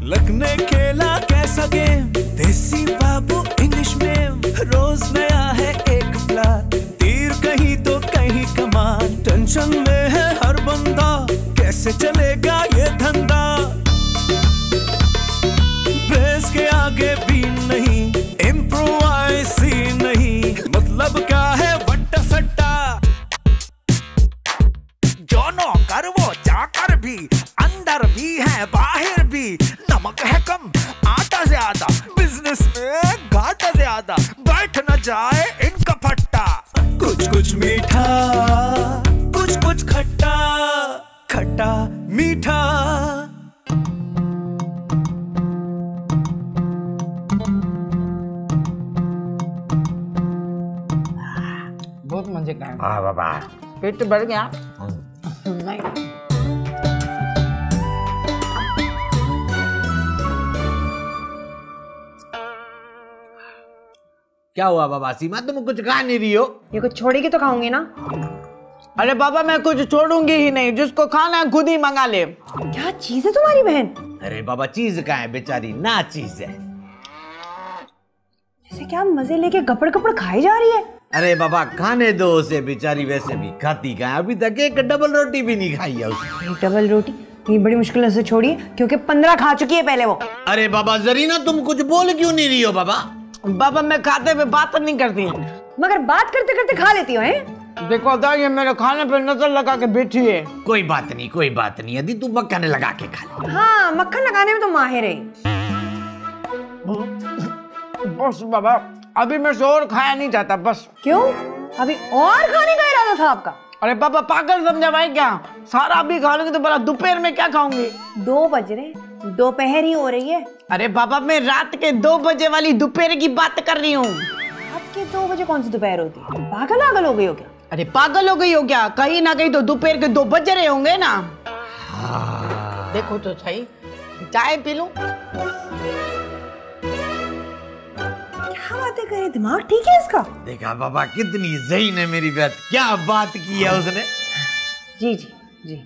Luck ने खेला कैसा गेम, देसी बाबू इंग्लिश में, रोज नया है एक प्लान, तीर कहीं तो कहीं कमान, टेंशन में है हर बंदा, कैसे चलेगा ये धंधा, बेस के आगे भी नहीं, इम्प्रोवाइज ही नहीं, मतलब क्या है वट्टा सट्टा, जो नौकर वो चाकर भी, अंदर भी है बाहर भी, नमक है कम आटा ज्यादा, बिजनेस में घाटा ज्यादा, बैठ न जाए इनका फट्टा, कुछ कुछ मीठा कुछ कुछ खट्टा, खट्टा मीठा। बहुत मजे का है। हाँ बाबा, पेट तो बढ़ गया। नहीं क्या हुआ बाबा? सीमा तुम कुछ खा नहीं रही हो? ये कुछ छोड़ेगी तो खाऊंगी ना। अरे बाबा मैं कुछ छोड़ूंगी ही नहीं, जिसको खाना है खुद ही मंगा ले। क्या चीज है तुम्हारी बहन? अरे बाबा चीज का है बेचारी, ना चीज है। जैसे क्या मजे लेके गपड़ गपड़ खाई जा रही है। अरे बाबा खाने दो उसे, बेचारी वैसे भी खाती का है, अभी तक एक डबल रोटी भी नहीं खाई है उसने। डबल रोटी ये बड़ी मुश्किल से छोड़ी है, क्योंकि 15 खा चुकी है पहले वो। अरे बाबा जरीना तुम कुछ बोल क्यों नहीं रही हो बाबा? बाबा मैं खाते हुए बात नहीं करती, मगर बात करते करते खा लेती हो हैं? देखो तो ये मेरे खाने पे नजर लगा के बैठी है। कोई बात नहीं कोई बात नहीं, यदि तू मक्खन लगा के खा ले। हाँ मक्खन लगाने में तो माहिर है। बस बाबा अभी मैं और खाया नहीं चाहता बस। क्यों? अभी और खाने का इरादा था आपका? अरे पापा पागल समझा भाई क्या? सारा अभी खा लूंगी तो भला दोपहर में क्या खाऊंगी? 2 बज रहे, दोपहर ही हो रही है। अरे पापा मैं रात के 2 बजे वाली दोपहर की बात कर रही हूँ। रात के 2 बजे कौन सी दोपहर होती है? पागल हो गई हो क्या? अरे पागल हो गई हो क्या? कहीं ना कहीं तो दोपहर के 2 बज रहे होंगे ना। देखो तो सही, चाय पी लूं? क्या बातें करे, दिमाग ठीक है इसका? देखा बाबा कितनी ज़हीन है मेरी बात, क्या बात की है उसने। जी जी जी।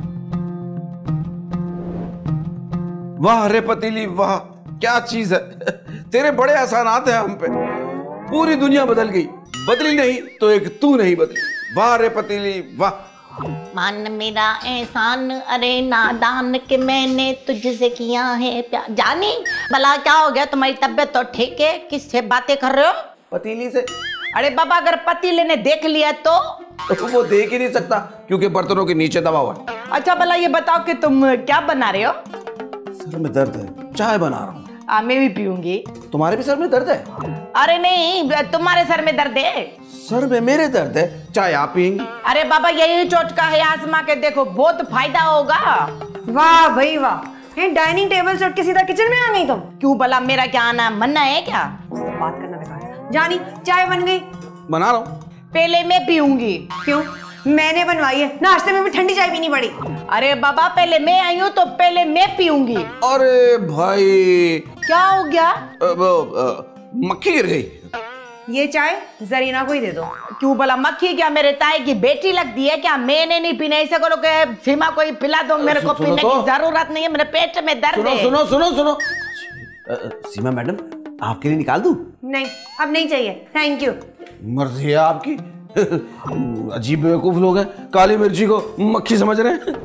वाह रे पतीली वाह, क्या चीज है। तेरे बड़े एहसानात हैं हम पे, पूरी दुनिया बदल गई, बदली नहीं तो एक तू नहीं बदली। वाह रे पतीली वाह। मान मेरा एहसान अरे नादान के मैंने तुझसे किया है प्यार। जानी भला क्या हो गया, तुम्हारी तबीयत तो ठीक है? किससे बातें कर रहे हो? पतीली से। अरे बाबा अगर पतीले ने देख लिया तो वो देख ही नहीं सकता क्योंकि बर्तनों के नीचे दबा हुआ है। अच्छा भला ये बताओ कि तुम क्या बना रहे हो? सर में दर्द है, चाय बना रहा हूँ। मैं भी पीऊंगी। तुम्हारे भी सर में दर्द है? अरे नहीं, तुम्हारे सर में दर्द है। सर में मेरे दर्द है, चाय आप पियेंगी? अरे बाबा यही चोटका है, आजमा के देखो बहुत फायदा होगा। वाह भाई वाह, डाइनिंग टेबल से उठ के सीधा किचन में आ गई तुम। क्यों भला मेरा क्या आना मन्ना है क्या? बात करना बेकार। जानी चाय बन गई? बना रहा हूँ। पहले मैं पीऊंगी। क्यों? मैंने बनवाई है, नाश्ते में भी ठंडी चाय पीनी पड़ी। अरे बाबा पहले मैं आई हूँ तो पहले मैं पीऊंगी। अरे भाई क्या हो गया? मक्खी गिर गई। ये चाय जरीना को ही दे दो। क्यों भला मक्खी क्या मेरे ताई की बेटी लगती है क्या? मैंने नहीं पीना, ऐसे करो कि सीमा को ही पिला दो, मेरे को पीने की जरूरत नहीं है, मेरे पेट में दर्द है। सुनो सुनो सुनो, सीमा मैडम आपके लिए निकाल दूं? नहीं अब नहीं चाहिए, थैंक यू। मर्जी है आपकी। अजीब बेवकूफ लोग हैं, काली मिर्ची को मक्खी समझ रहे हैं।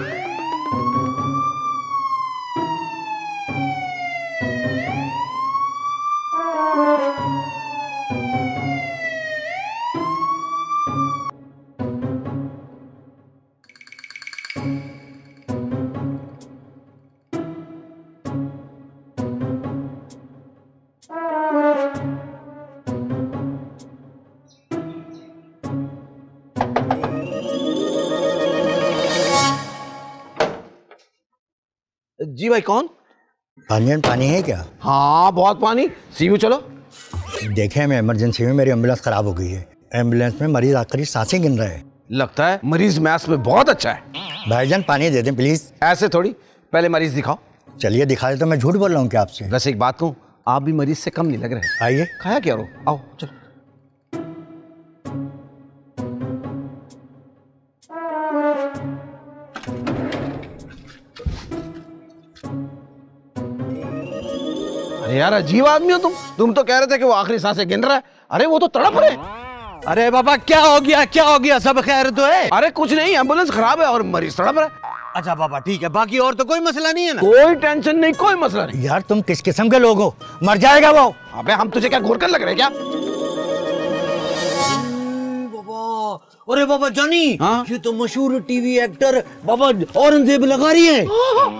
जी भाई कौन? पानी है क्या? हाँ बहुत पानी। सीयू चलो। देखें मैं इमरजेंसी में, मेरी एम्बुलेंस खराब हो गई है। एम्बुलेंस में मरीज आकर सांसें गिन रहे हैं। लगता है मरीज मैथ्स में बहुत अच्छा है। भाईजान पानी दे दें प्लीज। ऐसे थोड़ी, पहले मरीज दिखाओ। चलिए दिखा दे। तो मैं झूठ बोल रहा हूँ क्या आपसे? वैसे एक बात कहूँ, आप भी मरीज से कम नहीं लग रहे। आइए। खाया क्या रो, आओ चलो। अरे यार अजीब आदमी हो तुम तो कह रहे थे कि वो आखिरी सांसें गिन रहा है। अरे वो तो तड़प रहे। अरे बाबा क्या हो गया, सब खैर तो है? अरे कुछ नहीं, एम्बुलेंस खराब है और मरीज तड़प रहा है। अच्छा बाबा ठीक है, बाकी और तो कोई मसला नहीं है ना? कोई टेंशन नहीं, कोई मसला नहीं। यार तुम किस किस्म के लोग हो, मर जाएगा वो। अबे हम तुझे क्या घूरकर लग रहे क्या? अरे बाबा जानी, हाँ? ये तो मशहूर टीवी एक्टर बाबा औरंगजेब लगा रही है।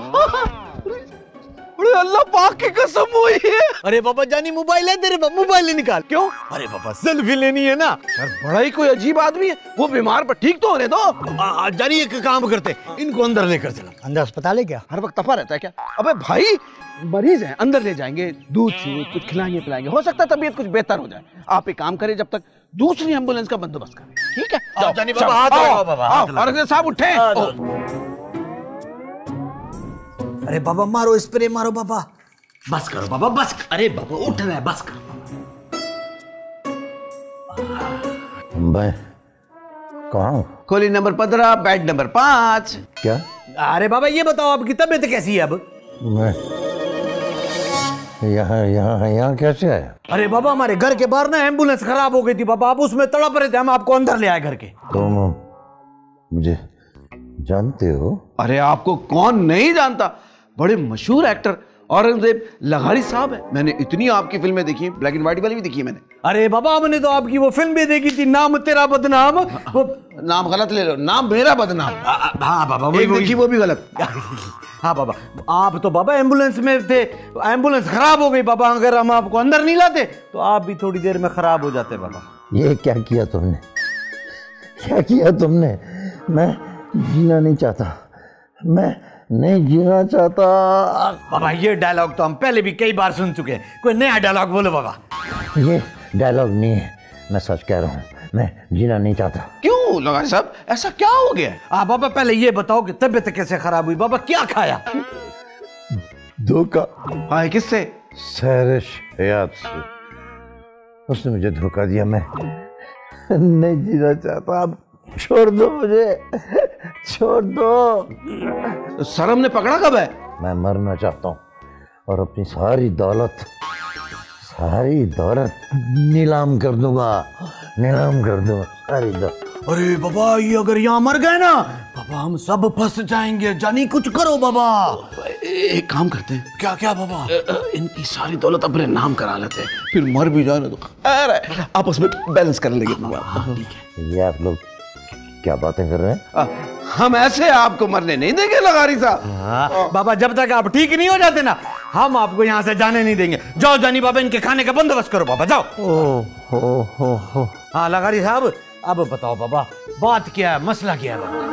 अरे अल्लाह पाक की कसम हुई है। अरे बाबा जानी मोबाइल है तेरे, मोबाइल निकाल। क्यों? अरे बाबा सेल्फी लेनी है ना। यार बड़ा ही कोई अजीब आदमी है, वो बीमार पर ठीक तो होने दो। जानी एक काम करते, इनको अंदर लेकर चलो। अंदर अस्पताल है क्या? हर वक्त तपा रहता है क्या? अबे भाई मरीज है, अंदर ले जाएंगे, दूध शूध कुछ खिलाएंगे पिलाएंगे, हो सकता है तबीयत कुछ बेहतर हो जाए। आप एक काम करें, जब तक दूसरी एम्बुलेंस का बंदोबस्त करें, ठीक है? जाओ जानी बाबा, हाथ लगाओ बाबा, हाथ लगाओ। औरंगजेब साहब उठे। अरे बाबा मारो स्प्रे मारो बाबा, बस करो बाबा बस। अरे बाबा उठ रहा है, बस करो। मैं कहाँ हूँ? खोली नंबर 15, बेड नंबर 5। क्या? अरे बाबा ये बताओ आपकी तबीयत कैसी है अब? मैं यहाँ कैसे आया? अरे बाबा हमारे घर के बाहर ना एम्बुलेंस खराब हो गई थी बाबा, आप उसमें तड़प रहे थे, हम आपको अंदर ले आए घर के। तुम मुझे जानते हो? अरे आपको कौन नहीं जानता, बड़े मशहूर एक्टर औरंगजेब लगारी साहब है। मैंने इतनी आपकी फिल्में देखी हैं, ब्लैक एंड व्हाइट वाली भी देखी है मैंने। अरे बाबा हमने तो आपकी वो फिल्म भी देखी थी, नाम तेरा बदनाम। वो नाम गलत ले लो, नाम मेरा बदनाम। हाँ बाबा एक देखी वो भी गलत। हाँ बाबा आप तो बाबा एम्बुलेंस में थे, एम्बुलेंस खराब हो गई बाबा, अगर हम आपको अंदर नहीं लाते तो आप भी थोड़ी देर में खराब हो जाते बाबा। ये क्या किया तुमने, क्या किया तुमने? मैं जीना नहीं चाहता, मैं नहीं जीना चाहता। बाबा ये डायलॉग तो हम पहले भी कई बार सुन चुके हैं, कोई नया डायलॉग बोलो बाबा। ये डायलॉग नहीं है, मैं सच कह रहा हूँ, मैं जीना नहीं चाहता। क्यों लगारी साहब, ऐसा क्या हो गया? बाबा पहले ये बताओ कि तबीयत कैसे खराब हुई बाबा, क्या खाया? धोखा। हाँ किससे? सहरिश हयात से। उसने मुझे धोखा दिया, मैं नहीं जीना चाहता, अब छोड़ दो मुझे, छोड़ दो। शर्म ने पकड़ा कब है? मैं मरना चाहता हूँ और अपनी सारी दौलत नीलाम कर दूंगा, सारी दौलत। अरे बाबा ये अगर यहाँ मर गए ना बाबा हम सब फंस जाएंगे, जानी कुछ करो बाबा। एक काम करते हैं। क्या बाबा? इनकी सारी दौलत अपने नाम करा लेते हैं, फिर मर भी जाए ना तो अरे आपस में बैलेंस कर लेंगे। ये आप लोग क्या बातें कर रहे हैं? हम ऐसे आपको मरने नहीं देंगे लगारी साहब। बाबा जब तक आप ठीक नहीं हो जाते ना हम आपको यहाँ से जाने नहीं देंगे। जाओ जानी बाबा इनके खाने का बंदोबस्त करो बाबा, जाओ। हो। हाँ लगारी साहब अब बताओ बाबा बात क्या है, मसला क्या है बाबा?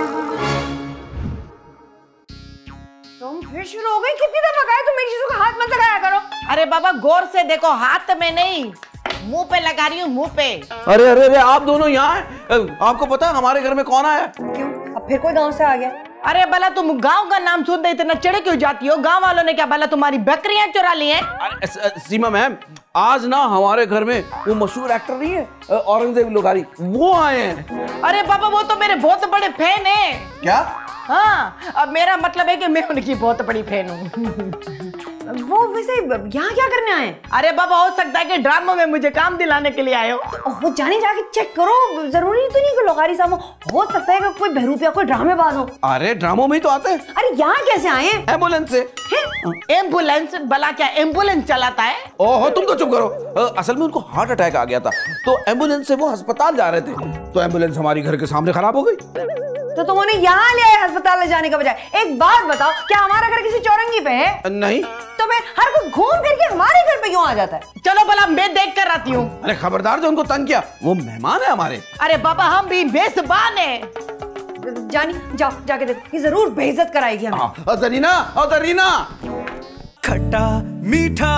तुम फिर शुरू हो गई, कितनी दफा कहा तुम मेरी चीजों का हाथ मत लगाया करो। अरे बाबा गौर से देखो, हाथ में नहीं मुंह पे लगा रही हूँ, मुंह पे। अरे आप दोनों यहाँ हैं? आपको पता है हमारे घर में कौन आया? क्यों, अब फिर कोई गांव से आ गया? अरे भला तुम गांव का नाम सुनते इतना चिढ़ क्यों जाती हो? गांव वालों ने क्या भला तुम्हारी बकरियां चुरा ली हैं? अरे सीमा मैम, आज ना हमारे घर में वो मशहूर एक्टर नहीं है औरंगजेब लगारी, वो आए हैं। अरे बाबा वो तो मेरे बहुत बड़े फैन हैं। क्या? हाँ अब मेरा मतलब है कि मैं उनकी बहुत बड़ी फैन हूँ। वो वैसे यहाँ क्या करने आए? अरे बाबा हो सकता है कि ड्रामा में मुझे काम दिलाने के लिए आए हो। वो जाने जाके चेक करो, जरूरी तो नहीं कि लगारी साहब हो सकता है कि कोई बहरूपिया कोई ड्रामेबाज हो। अरे ड्रामों में ही तो आते हैं। अरे यहाँ कैसे आए हैं? एम्बुलेंस से। एम्बुलेंस? भला क्या एम्बुलेंस चलाता है? ओहो तुम तो चुप करो। असल में उनको हार्ट अटैक आ गया था तो एम्बुलेंस से वो अस्पताल जा रहे थे, तो एम्बुलेंस हमारी घर के सामने खराब हो गई। तो तुम उन्हें यहाँ ले आए अस्पताल ले जाने का बजाय। एक बात बताओ, क्या हमारा घर किसी चौरंगी पे है? नहीं। तो मैं हर कोई घूम करके हमारे घर पे क्यों आ जाता है? चलो भला मैं देख कर आती हूँ। अरे खबरदार जो उनको तंग किया, वो मेहमान है हमारे। अरे बाबा हम भी मेजबान है। जानी जाओ जाके देखो, ये जरूर बेइज्जत कराएगी हमें। जरीना खट्टा मीठा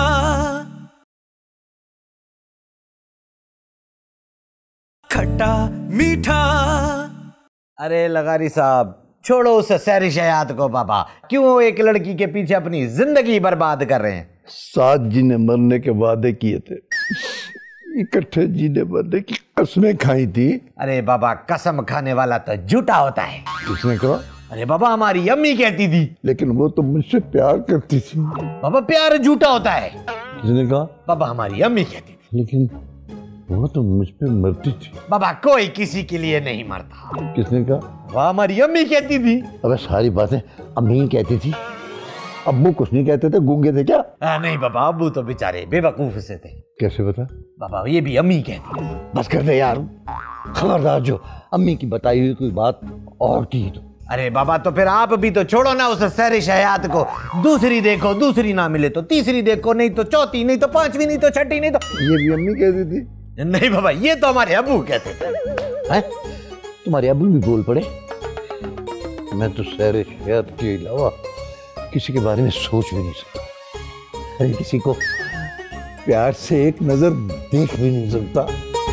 खट्टा मीठा। अरे लगारी साहब छोड़ो उस सहरिश हयात को बाबा, क्यों एक लड़की के पीछे अपनी जिंदगी बर्बाद कर रहे हैं? 7 जीने मरने के वादे किए थे, इकट्ठे जीने मरने की कसमें खाई थी। अरे बाबा कसम खाने वाला तो झूठा होता है। किसने कहा? अरे बाबा हमारी अम्मी कहती थी। लेकिन वो तो मुझसे प्यार करती थी। बाबा प्यार झूठा होता है। किसने कहा? बाबा हमारी अम्मी कहती थी। लेकिन वो तो मुझ पे मरती थी। बाबा कोई किसी के लिए नहीं मरता। किसने कहा? वह हमारी अम्मी कहती थी। अबे सारी बातें अम्मी कहती थी, अब्बू कुछ नहीं कहते थे, गूंगे थे क्या? नहीं बाबा, अब्बू तो बेचारे बेवकूफ से थे। कैसे बता? बाबा ये भी अम्मी कहती थी। बस कर दे यार, खबरदार जो अम्मी की बताई हुई कोई बात और की तो। अरे बाबा तो फिर आप भी तो छोड़ो ना उस सहरिश हयात को। दूसरी देखो, दूसरी ना मिले तो तीसरी देखो, नहीं तो चौथी, नहीं तो पांचवी, नहीं तो छठी, नहीं तो। ये भी अम्मी कहती थी? नहीं बाबा, ये तो हमारे अब्बू कहते थे। हैं? तुम्हारे अब्बू भी बोल पड़े? मैं तो सहरिश हयात के अलावा किसी के बारे में सोच भी नहीं सकता। अरे किसी को प्यार से एक नजर देख भी नहीं सकता।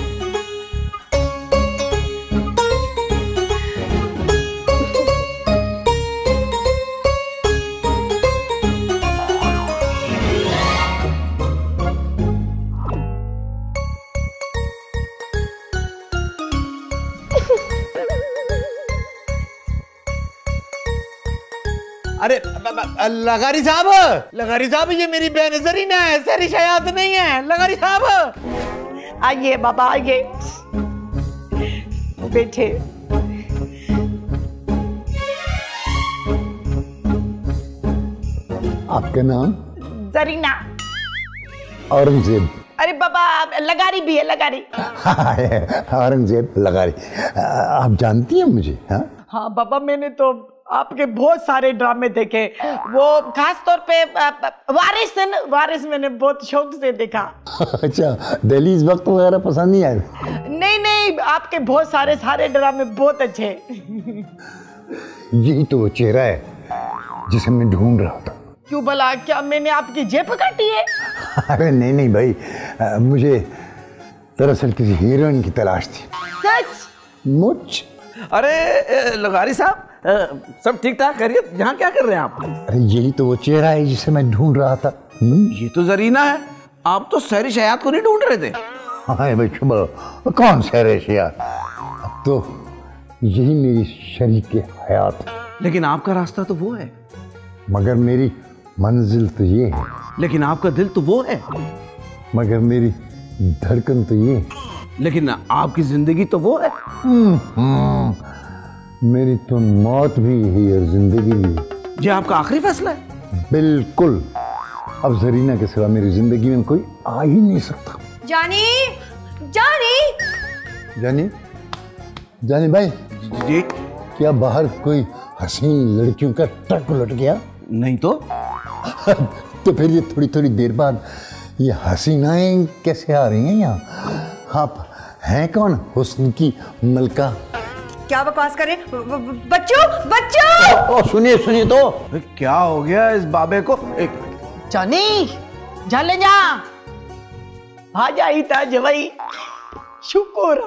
अरे लगारी साहब, ये मेरी बहन जरीना है, सहरिश हयात नहीं है। लगारी साहब आइए बाबा, आइए बैठे। आपका नाम? जरीना। औरंगजेब। अरे बाबा लगारी भी है, लगारी। औरंगजेब लगारी। आप जानती हैं मुझे? हाँ बाबा, मैंने तो आपके बहुत सारे ड्रामे देखे, वो खास तौर पे वारिस मैंने बहुत शौक से देखा। अच्छा, दहलीज वक्त वगैरह पसंद नहीं आए? नहीं, आपके बहुत सारे ड्रामे बहुत अच्छे। यही तो वो चेहरा है जिसे मैं ढूंढ रहा था। क्यों भला, क्या मैंने आपकी जेब काटी है? अरे नहीं भाई, मुझे दरअसल किसी हीरोइन की तलाश थी। सच? मुझ? अरे लगारी साहब, सब ठीक ठाक करिए। यहाँ क्या कर रहे हैं आप? अरे यही तो वो चेहरा है जिसे मैं ढूंढ रहा था। ये तो जरीना है। आप तो सहरिश हयात को नहीं ढूंढ रहे थे? हाँ भाई, शुभ कौन सहरिश हयात? अब तो यही मेरी शरीक हयात। लेकिन आपका रास्ता तो वो है। मगर मेरी मंजिल तो ये है। लेकिन आपका दिल तो वो है। मगर मेरी धड़कन तो ये है। लेकिन आपकी जिंदगी तो वो है। मेरी तो मौत भी यही और जिंदगी भी। ये आपका आखिरी फैसला है? बिल्कुल। अब जरीना के सिवा मेरी जिंदगी में कोई आ ही नहीं सकता। जानी भाई जी? क्या बाहर कोई हसीन लड़कियों का ट्रक उलट गया? नहीं तो। तो फिर ये थोड़ी थोड़ी देर बाद ये हसीनाएं कैसे आ रही हैं यहाँ? आप हैं कौन हुस्न की मलका? क्या बकवास कर रहे हैं? बच्चों! सुनिए तो। क्या हो गया इस बाबे को? जानी जा ले जा, भाजा ही था जवाई। शुक्र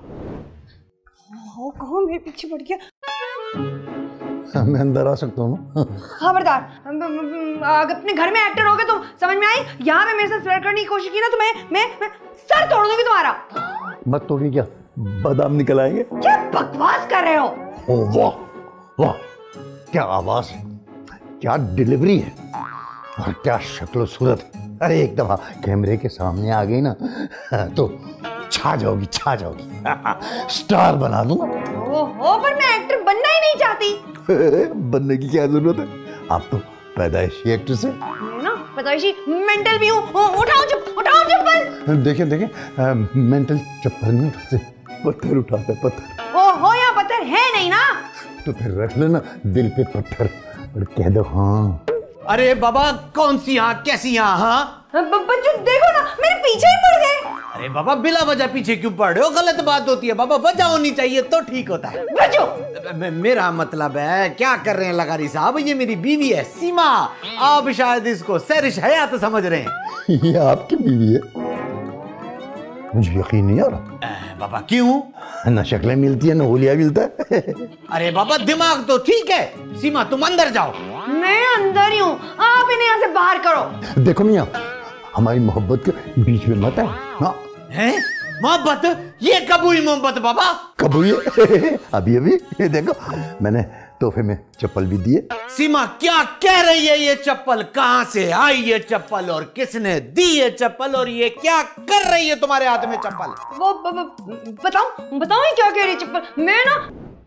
कौन मेरे पीछे पड़ गया? मैं अंदर आ सकता हूँ? खबरदार, अपने घर में एक्टर हो गए तुम, समझ में आई? यहाँ में मेरे साथ फ्लर्ट करने की कोशिश की ना तो मैं सर तोड़ दूंगी तुम्हारा। मत तोड़िए, क्या बादाम निकल आएंगे? क्या बकवास कर रहे हो? ओ वाह वाह, क्या आवाज है, क्या डिलीवरी है और क्या शक्ल सूरत है। अरे एक दफा कैमरे के सामने आ गई ना तो छा जाओगी। स्टार बना दूंगा। ओहो, पर मैं एक्टर बनना ही नहीं चाहती। बनने की क्या जरूरत है, आप तो पैदाइशी एक्ट्रेस है ना, पैदाइशी मेंटल भी हूँ। उठाओ चप्पल। देखें मेंटल चप्पल नहीं उठाते, पत्थर उठाते, पत्थर। ओहो, यहाँ पत्थर है नहीं ना, तो फिर रख लेना दिल पे पत्थर और कह दो हाँ। अरे बाबा, कौन सी यहाँ, कैसी यहाँ? हाँ बच्चों देखो ना, मेरे पीछे ही पड़ गए। अरे बाबा, बिला वजह पीछे क्यों पड़ रहे हो? गलत बात होती है बाबा, वजह होनी चाहिए तो ठीक होता है। बच्चों, मेरा मतलब है, क्या कर रहे हैं लगारी साहब, ये मेरी बीवी है सीमा। आप शायद इसको सहरिश हयात समझ रहे हैं। ये आपकी बीवी है? मुझे यकीन नहीं आ रहा। बाबा क्यों? ना शक्लें मिलती है ना हुलिया मिलता है। अरे बाबा, दिमाग तो ठीक है। सीमा तुम अंदर जाओ। मैं अंदर ही हूँ, आप इन्हें यहाँ से बाहर करो। देखो मियाँ, हमारी मोहब्बत के बीच में मत है ना। हैं? मोहब्बत? ये कब हुई मोहब्बत बाबा? कब हुई? अभी ये देखो, मैंने तोहफे में चप्पल भी दिए। सीमा क्या कह रही है? ये चप्पल कहां से आई? ये चप्पल और किसने दी ये चप्पल? और ये क्या कर रही है तुम्हारे हाथ में चप्पल? वो बताओ ये क्या कह रही चप्पल? मैं ना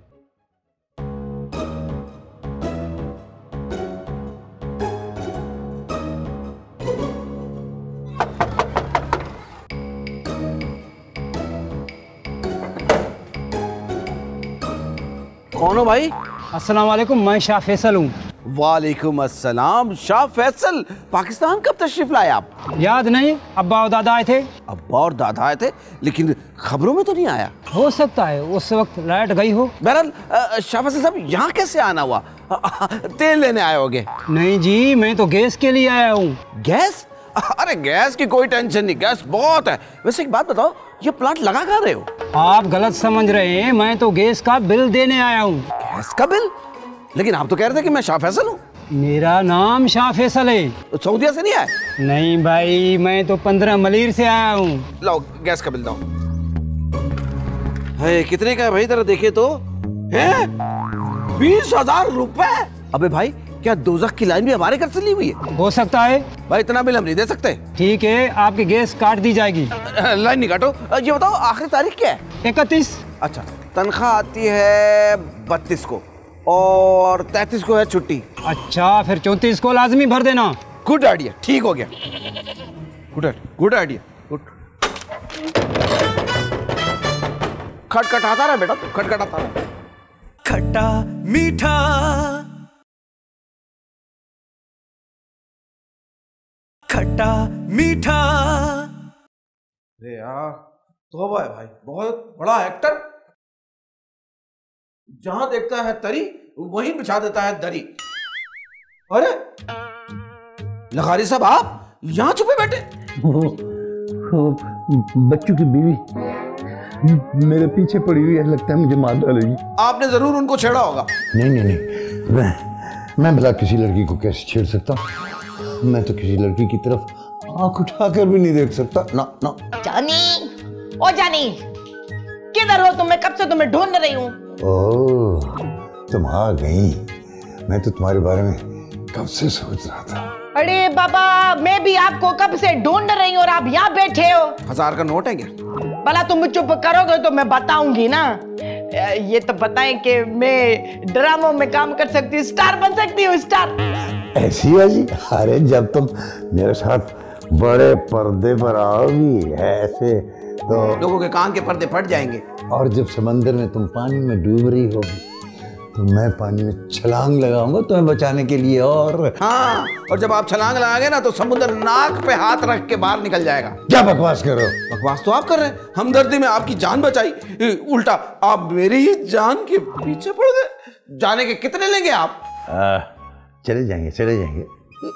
कौन हो भाई? अस्सलाम वालेकुम, मैं शाह फैसल हूँ। वालेकुम अस्सलाम। शाह फैसल, पाकिस्तान कब तशरीफ लाए आप? याद नहीं, अब्बा और दादा आए थे। अब्बा और दादा आए थे, लेकिन खबरों में तो नहीं आया। हो सकता है उस वक्त लाइट गई हो। बहरहाल शाह फैसल साहब, यहाँ कैसे आना हुआ? तेल लेने आए होगे? नहीं जी, मैं तो गैस के लिए आया हूँ। गैस? अरे गैस की कोई टेंशन नहीं, गैस बहुत है। वैसे एक बात बताओ, ये प्लांट लगा कहाँ रहे हो? आप गलत समझ रहे हैं, मैं तो गैस का बिल देने आया हूँ। गैस का बिल? लेकिन आप तो कह रहे थे कि मैं शाह फैसल हूँ। मेरा नाम शाह फैसल है। तो सऊदीया से नहीं आए? नहीं भाई, मैं तो 15 मलीर से आया हूँ। लाओ गैस का बिल दो। है कितने का है भाई? जरा देखे तो। है 20,000 रुपए? अबे भाई, क्या दोज़ख की लाइन भी हमारे घर से ली हुई है? हो सकता है भाई, इतना बिल हम नहीं दे सकते। ठीक है, आपकी गैस काट दी जाएगी। लाइन नहीं काटो। ये बताओ आखिरी तारीख क्या है? 31। अच्छा, तनख्वाह आती है 32 को और 33 को है छुट्टी। अच्छा, फिर 34 को लाजमी भर देना। गुड आइडिया, ठीक हो गया। Good idea, good. खटखटाता रहा बेटा, तू खटखटाता रहा। खट्टा मीठा, खट्टा मीठा। अरे यार, तौबा है भाई, बहुत बड़ा एक्टर। जहां देखता है तरी, वहीं बिछा देता है दरी। अरे लखारी साहब, आप यहाँ छुपे बैठे? वो बच्चों की बीवी मेरे पीछे पड़ी हुई है, लगता है मुझे मार डालेगी। आपने जरूर उनको छेड़ा होगा। नहीं, मैं भला किसी लड़की को कैसे छेड़ सकता हूँ? मैं तो किसी लड़की की तरफ आंख उठाकर भी नहीं देख सकता। ना। जानी, ओ जानी, किधर हो तुम? मैं कब से तुम्हें ढूंढ रही हूँ। ओह, तुम आ गई। मैं तो तुम्हारे बारे में कब से सोच रहा था। अरे बाबा, मैं भी आपको कब से ढूंढ रही हूँ और आप यहाँ बैठे हो। 1000 का नोट है क्या? भला तुम चुप करोगे तो मैं बताऊंगी ना। ये तो बताएं कि मैं ड्रामों में काम कर सकती हूँ, स्टार बन सकती हूँ, स्टार। ऐसी बाजी? अरे जब तुम मेरे साथ बड़े पर्दे पर आओगी ऐसे तो लोगों के कान के पर्दे फट जाएंगे। और जब समंदर में तुम पानी में डूब रही होगी तो मैं पानी में छलांग लगाऊंगा तुम्हें बचाने के लिए। और हाँ, और जब आप छलांग लगाएंगे ना तो समुद्र नाक पे हाथ रख के बाहर निकल जाएगा। क्या बकवास कर रहे हो? बकवास तो आप कर रहे हैं। हमदर्दी में आपकी जान बचाई, उल्टा आप मेरी ही जान के पीछे पड़ गए। जाने के कितने लेंगे आप? चले जाएंगे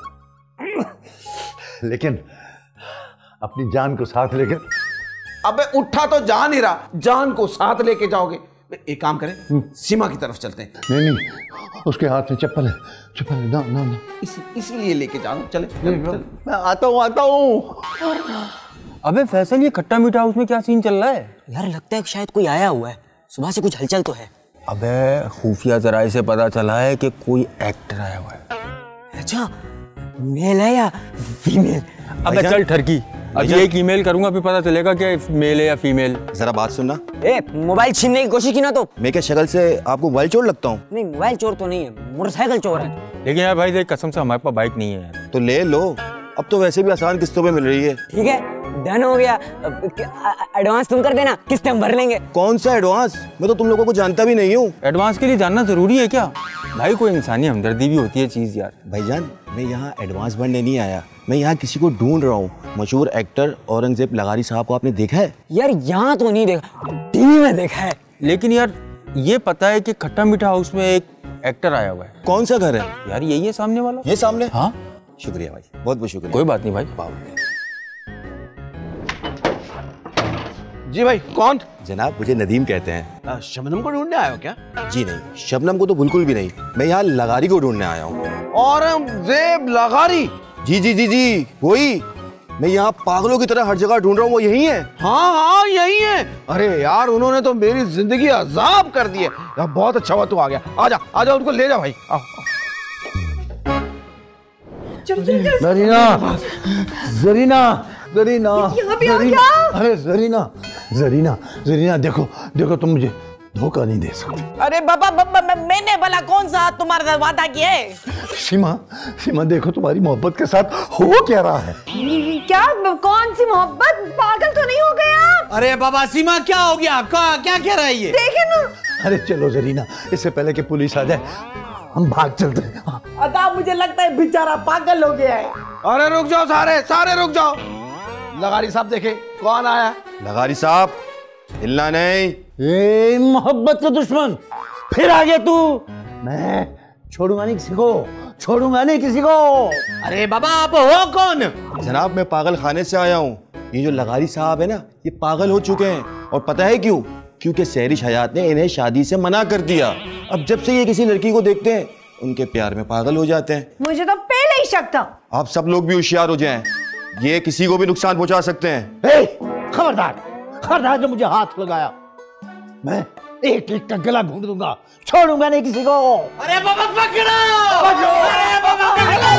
लेकिन अपनी जान को साथ लेकर। अबे उठा तो जा नहीं रहा, जान को साथ लेके जाओगे। एक काम करें, सीमा की तरफ चलते हैं। नहीं, उसके हाथ में चप्पल है। ना। इसलिए लेके जाओ। चले। मैं आता हूँ। अबे फैसल, ये खट्टा मीठा हाउस में क्या सीन चल रहा है? यार लगता है शायद कोई आया हुआ है, सुबह से कुछ हलचल तो है। अबे खुफिया जराये से पता चला है कि कोई एक्टर आया हुआ है। अच्छा, मेल है या फीमेल? अबे चल ठरकी, अब एक ईमेल करूंगा फिर पता चलेगा कि मेल है या फीमेल। जरा बात सुनना। ए, मोबाइल छीनने की कोशिश की ना तो मैं क्या शक्ल से आपको मोबाइल चोर लगता हूँ? नहीं, मोबाइल चोर तो नहीं है, मोटरसाइकिल चोर है। लेकिन यार भाई देख, कसम से हमारे पास बाइक नहीं है यार। तो ले लो, अब तो वैसे भी आसान किस्तों पे मिल रही है। ठीक है, डन हो गया। एडवांस तुम कर देना, किस्तें हम भर लेंगे। कौन सा एडवांस? मैं तो तुम लोगों को जानता भी नहीं हूँ। एडवांस के लिए जानना जरूरी है क्या भाई? कोई इंसानी हमदर्दी भी होती है चीज यार। भाईजान, मैं यहाँ एडवांस भरने नहीं आया, मैं यहाँ किसी को ढूंढ रहा हूँ। मशहूर एक्टर औरंगजेब लगारी साहब को आपने देखा है? यार यहाँ तो नहीं देखा, टीवी में देखा है। लेकिन यार ये पता है कि खट्टा मीठा हाउस में एक एक्टर आया हुआ है। कौन सा घर है यार? यही है सामने वाला। ये सामने? हाँ। शुक्रिया भाई, बहुत बहुत शुक्रिया। कोई बात नहीं भाई। जी भाई, कौन? जनाब, मुझे नदीम कहते हैं। शबनम को ढूंढने आए हो क्या? जी नहीं, शबनम को तो बिल्कुल भी नहीं, मैं यहाँ लगारी को ढूंढने आया हूँ। औरंगजेब लगारी? जी, वही। मैं यहाँ पागलों की तरह हर जगह ढूंढ रहा हूँ, वो यही है? हाँ हाँ यही है। अरे यार उन्होंने तो मेरी जिंदगी अजाब कर दी है यार। बहुत अच्छा हुआ तू आ गया। आजा आजा, उनको ले जा भाई। आओ। जरीना जरीना जरीना जरीना, अरे जरीना जरीना जरीना, देखो देखो, तुम मुझे धोखा नहीं दे सकते। अरे बाबा, मैंने भला कौन सा तुम्हारे साथ वादा किया है? सीमा सीमा, देखो तुम्हारी मोहब्बत के साथ हो क्या रहा है? क्या? कौन सी मोहब्बत? पागल तो नहीं हो गया? अरे बाबा सीमा क्या हो गया? क्या कह रहा है ये? देखे ना। अरे चलो जरीना, इससे पहले कि पुलिस आ जाए हम भाग चलते हैं। अदा मुझे लगता है बेचारा पागल हो गया है। अरे रुक जाओ, सारे रुक जाओ। लगारी साहब देखे कौन आया? लगारी साहब, हिलना नहीं। ए मोहब्बत के दुश्मन, फिर आ गया तू। मैं छोड़ूंगा नहीं किसी को, छोड़ूंगा नहीं किसी को। अरे बाबा आप हो कौन? जनाब मैं पागल खाने से आया हूँ। ये जो लगारी साहब है ना, ये पागल हो चुके हैं। और पता है क्यों? क्योंकि सहरिश हयात ने इन्हें शादी से मना कर दिया। अब जब से ये किसी लड़की को देखते हैं, उनके प्यार में पागल हो जाते हैं। मुझे तो पहले ही शक था। आप सब लोग भी होशियार हो जाएं, ये किसी को भी नुकसान पहुंचा सकते हैं। खबरदार खबरदार, जो मुझे हाथ लगाया मैं एक एक का गला ढूंढ दूंगा, छोड़ूंगा नहीं किसी को। अरे बाबा पकड़ो! अरे बाबा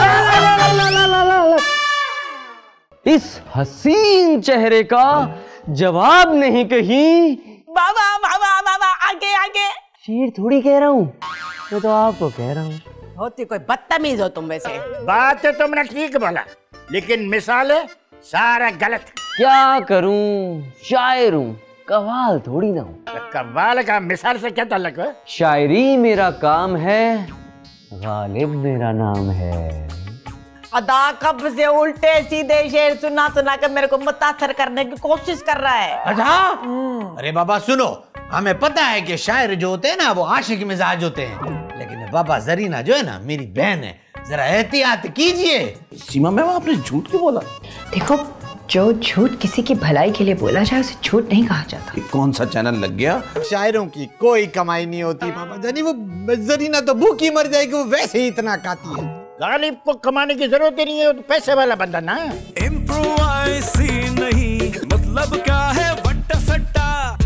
इस हसीन चेहरे का जवाब नहीं कहीं। बाबा बाबा बाबा, आगे आगे। शेर थोड़ी कह रहा हूँ, मैं तो आपको कह रहा हूँ। होती कोई बदतमीज हो तुम वैसे। बात तो तुमने ठीक बोला, लेकिन मिसाल है सारा गलत। क्या करूं, शायर हूं, कव्वाल थोड़ी ना हूं। कव्वाल का मिसाल से क्या ताल्लुक है? शायरी मेरा काम है, गालिब मेरा नाम है। अदा कब से उल्टे सीधे शेर सुना सुना कर मेरे को मुतासर करने की कोशिश कर रहा है। अच्छा? अरे बाबा सुनो, हमें पता है कि शायर जो होते हैं ना वो आशिक मिजाज होते हैं, लेकिन बाबा जरीना जो है ना मेरी बहन है, जरा एहतियात कीजिए। सीमा मैम आपने झूठ क्यों बोला? देखो, जो झूठ किसी की भलाई के लिए बोला जाए उसे झूठ नहीं कहा जाता। कौन सा चैनल लग गया? शायरों की कोई कमाई नहीं होती बाबा जानी, वो जरीना तो भूखी मर जाएगी, वो वैसे ही इतना खाती है। गालिब को कमाने की जरूरत ही नहीं है, तो पैसे वाला बंदा ना। इम्प्रोवाइज़ी नहीं, मतलब क्या है वट्टा सट्टा।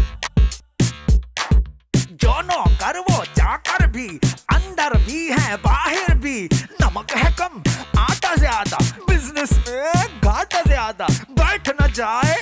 जो नौकर वो चाकर भी, अंदर भी है बाहर भी। नमक है कम आटा ज्यादा, बिजनेस में घाटा ज्यादा। बैठ न जाए